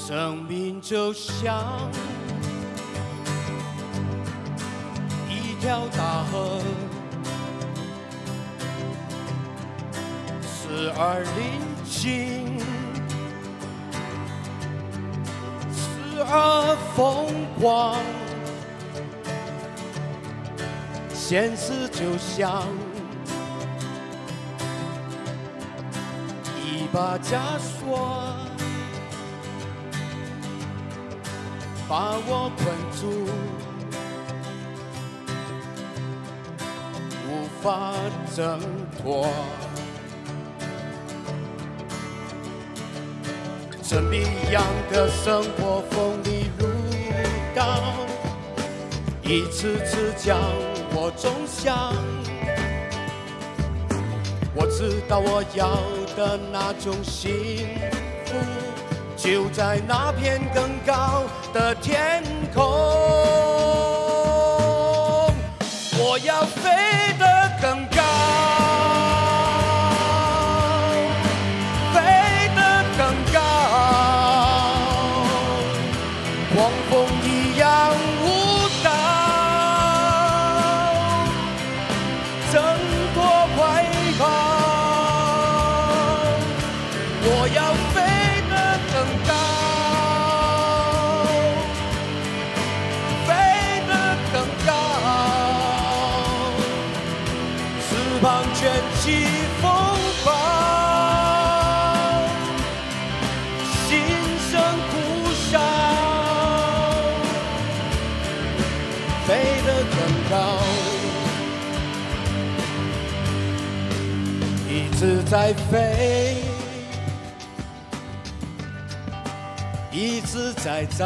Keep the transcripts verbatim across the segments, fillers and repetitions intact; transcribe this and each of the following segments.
生命就像一条大河，时而宁静，时而疯狂。现实就像一把枷锁，把我困住，无法挣脱。神秘一样的生活锋利如刀，一次次将我种下。我知道我要的那种幸福，就在那片更高的天空。我要飞得更高，飞得更高，狂风一样舞蹈，挣脱怀抱。我要飞得更高，飞得更高，翅膀卷起风暴，心声呼啸，飞得更高，一直在飞，一直在找，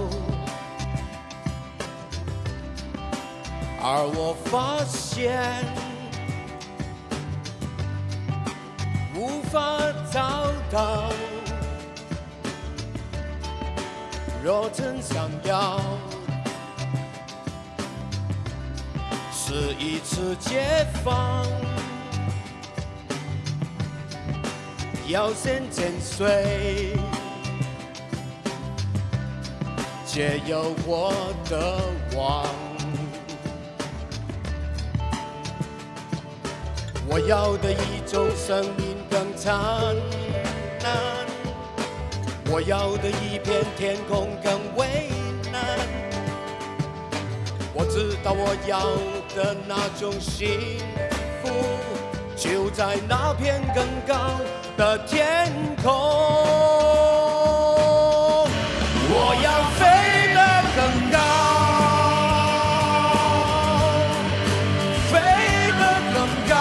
而我发现无法找到。若真想要，是一次解放，要先剪碎。借由我的网，我要的一种生命更灿烂，我要的一片天空更蔚蓝。我知道我要的那种幸福，就在那片更高的天空。我要飞得更高，飞得更高，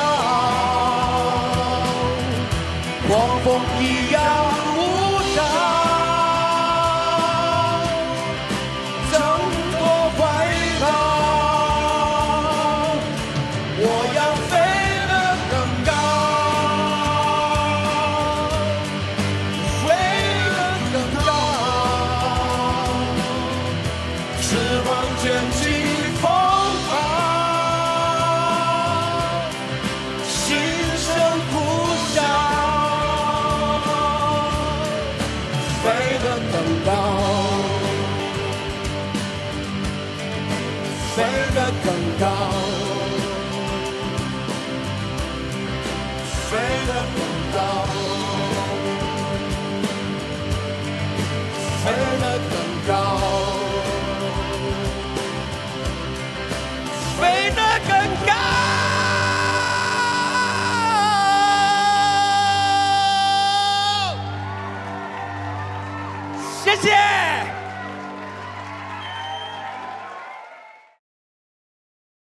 狂风一样舞蹈，挣脱怀抱。我要飞得更高，飞得更高，翅膀卷起风暴，心声呼啸，飞得更高，飞得更高，飞得更高，飞得更高。飞得更高，谢谢。